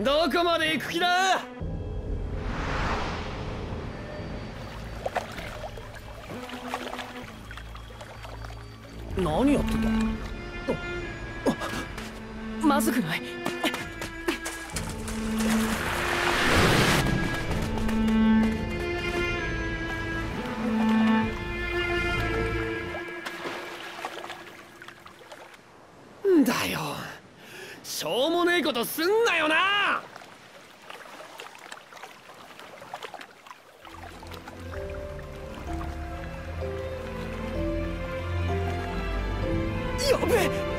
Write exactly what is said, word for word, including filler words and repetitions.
どこまで行く気だ。何やってた。ああ、まずくない。んだよ、しょうもねえことすんなよな。やべえ。